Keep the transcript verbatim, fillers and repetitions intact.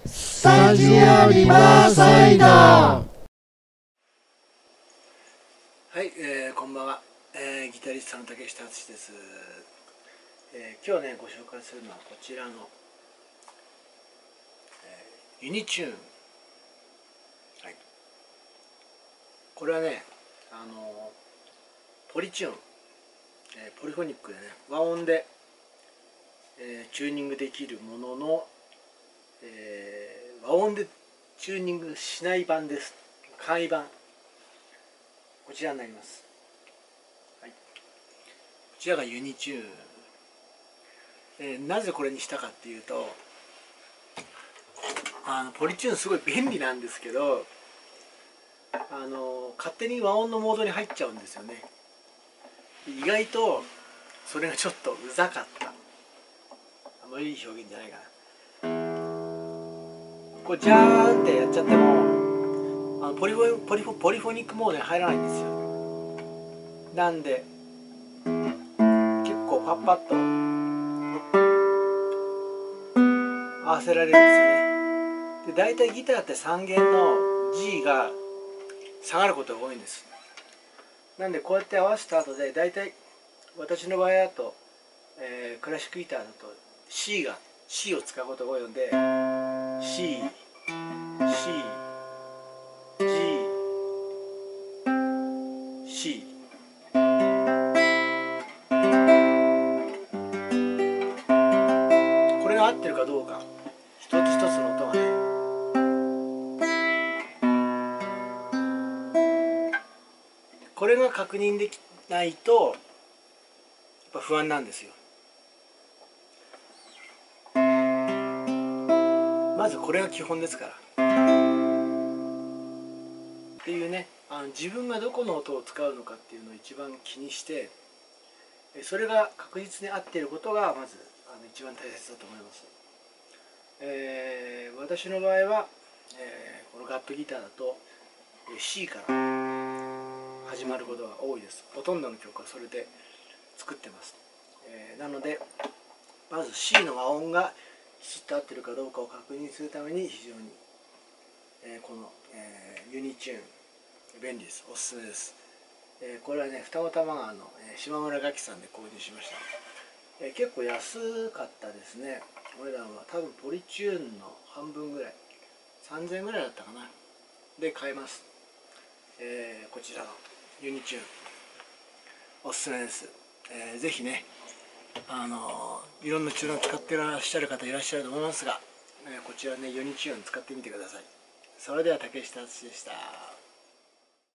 スタジオリバーサイド。はい、えー、こんばんは、えー、ギタリストの竹下敦です。えー、今日ねご紹介するのはこちらの、えー、ユニチューン、はい、これはねあのポリチューン、えー、ポリフォニックでね和音で、えー、チューニングできるものの、えー、和音でチューニングしない版です。簡易版こちらになります。はい、こちらがユニチューン、えー、なぜこれにしたかっていうと、あのポリチューンすごい便利なんですけど、あの勝手に和音のモードに入っちゃうんですよね。意外とそれがちょっとうざかった。あんまりいい表現じゃないかな。こうジャーンってやっちゃってもあのポリフォポリフォポリフォニックモードに入らないんですよ。なんで結構パッパッと合わせられるんですよね。で大体ギターってさん弦の G が下がることが多いんです。なんでこうやって合わせた後で大体私の場合だと、えー、クラシックギターだと C が C を使うことが多いので C、C、G、C、これが合ってるかどうか、一つ一つの音がね、これが確認できないとやっぱ不安なんですよ。まずこれが基本ですからっていうね、あの自分がどこの音を使うのかっていうのを一番気にして、それが確実に合っていることがまずあの一番大切だと思います。えー、私の場合は、えー、このガットギターだと C から始まることが多いです。ほとんどの曲はそれで作ってます。えー、なのでまず C の和音がきちっと合ってるかどうかを確認するために非常に、えー、この、えー、ユニチューン便利です。おすすめです。えー、これはね二子玉川の、えー、島村楽器さんで購入しました。えー、結構安かったですね。お値段は多分ポリチューンの半分ぐらい、さんぜんえんぐらいだったかなで買えます。えー、こちらのユニチューンおすすめです。えー、ぜひね、あのー、いろんなチューナー使っていらっしゃる方いらっしゃると思いますが、えー、こちらねユニチューン使ってみてください。それでは竹下敦でした。